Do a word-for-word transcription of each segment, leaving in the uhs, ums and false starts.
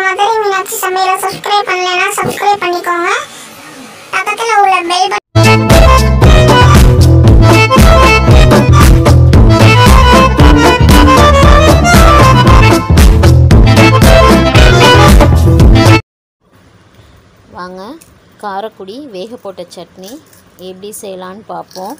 மதுரை மீனாட்சி சமையலை சப்ஸ்கிரைப் பண்ணலைன்னா சப்ஸ்கிரைப் பண்ணிக்கோங்க. பக்கத்தில் உள்ள பெல் வாங்க காரக்குடி வேக போட்ட சட்னி எப்படி செய்யலான்னு பார்ப்போம்.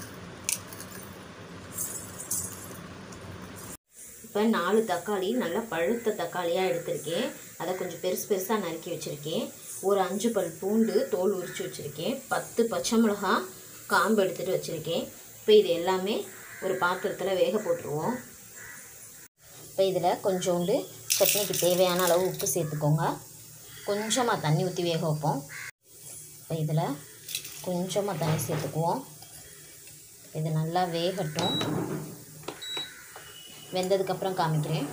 இப்போ நாலு தக்காளி நல்லா பழுத்த தக்காளியாக எடுத்திருக்கேன். அதை கொஞ்சம் பெருசு பெருசாக நறுக்கி வச்சுருக்கேன். ஒரு அஞ்சு பல் பூண்டு தோல் உரித்து வச்சுருக்கேன். பத்து பச்சை மிளகா காம்பு எடுத்துகிட்டு வச்சுருக்கேன். இப்போ இது எல்லாமே ஒரு பாத்திரத்தில் வேக போட்டுருவோம். இப்போ இதில் கொஞ்சோண்டு சட்னிக்கு தேவையான அளவு உப்பு சேர்த்துக்கோங்க. கொஞ்சமாக தண்ணி ஊற்றி வேக வைப்போம். இப்போ இதில் கொஞ்சமாக தண்ணி சேர்த்துக்குவோம். இது நல்லா வேகட்டும். வெந்ததுக்கப்புறம் காமிக்கிறேன்.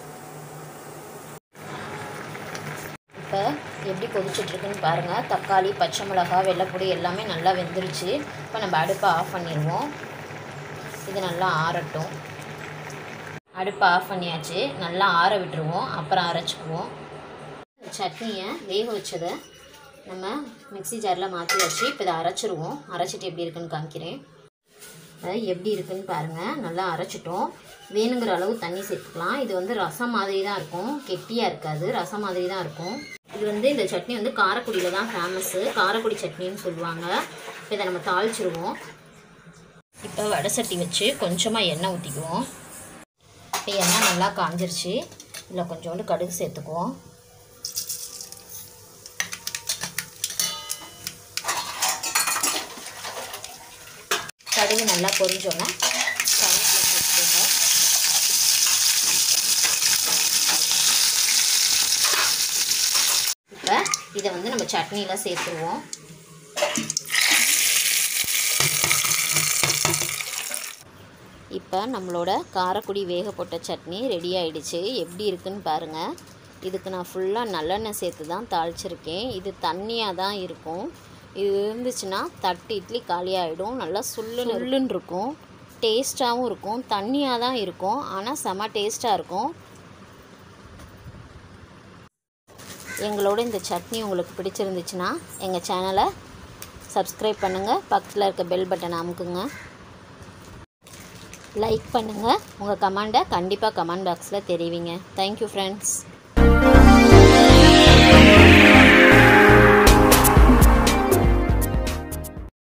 இப்போ எப்படி கொதிச்சிட்ருக்குன்னு பாருங்கள். தக்காளி, பச்சை மிளகா, வெள்ளைப்பொடி எல்லாமே நல்லா வெந்துருச்சு. இப்போ நம்ம அடுப்பை ஆஃப் பண்ணிடுவோம். இது நல்லா ஆறட்டும். அடுப்பை ஆஃப் பண்ணியாச்சு. நல்லா ஆற விட்டுருவோம். அப்புறம் அரைச்சிக்குவோம். சட்னியை வேக வச்சதை நம்ம மிக்ஸி ஜாரில் மாற்றி வச்சு இப்போ இதை அரைச்சிருவோம். அரைச்சிட்டு எப்படி இருக்குன்னு காமிக்கிறேன். எப்படி இருக்குன்னு பாருங்கள். நல்லா அரைச்சிட்டோம். வேணுங்கிற அளவு தண்ணி சேர்த்துக்கலாம். இது வந்து ரசம் மாதிரி தான் இருக்கும், கெட்டியாக இருக்காது, ரசம் மாதிரி தான் இருக்கும். இது வந்து இந்த சட்னி வந்து காரக்குடியில் தான் ஃபேமஸ்ஸு, காரக்குடி சட்னின்னு சொல்லுவாங்க. இப்போ இதை நம்ம தாளிச்சிருவோம். இப்போ வடை சட்டி வச்சு கொஞ்சமாக எண்ணெய் ஊற்றிக்குவோம். இப்போ எண்ணெய் நல்லா காஞ்சிருச்சு. இதில் கொஞ்சோண்டு கடுகு சேர்த்துக்குவோம். கடுகு நல்லா பொரிஞ்சோன்னே கருவேப்பிலை சேர்த்துக்கோங்க. இப்போ இதை வந்து நம்ம சட்னியில் சேர்த்துருவோம். இப்போ நம்மளோட காரக்குடி வேக போட்ட சட்னி ரெடி ஆகிடுச்சு. எப்படி இருக்குன்னு பாருங்கள். இதுக்கு நான் ஃபுல்லாக நல்லெண்ணெய் சேர்த்து தான் தாளிச்சிருக்கேன். இது தண்ணியாக தான் இருக்கும். இது இருந்துச்சுன்னா தட்டு இட்லி காலியாகிடும். நல்லா சுல்லு நெல்லுன்னு இருக்கும். டேஸ்ட்டாகவும் இருக்கும். தண்ணியாக தான் இருக்கும், ஆனால் செம டேஸ்ட்டாக இருக்கும். எங்களோட இந்த சட்னி உங்களுக்கு பிடிச்சிருந்துச்சுன்னா எங்கள் சேனலை சப்ஸ்கிரைப் பண்ணுங்கள். பக்கத்தில் இருக்க பெல் பட்டன் அமுக்குங்க. லைக் பண்ணுங்கள். உங்கள் கமெண்ட்டை கண்டிப்பாக கமெண்ட் பாக்ஸில் தெரிவிங்க. Thank you friends.